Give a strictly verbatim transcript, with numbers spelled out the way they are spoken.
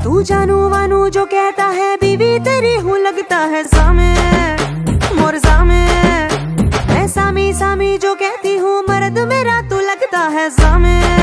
तू जानू वानू जो कहता है, बीवी तेरी हूँ लगता है सामे, मोर सामे। मैं सामी सामी जो कहती हूँ, मर्द मेरा तू लगता है सामे।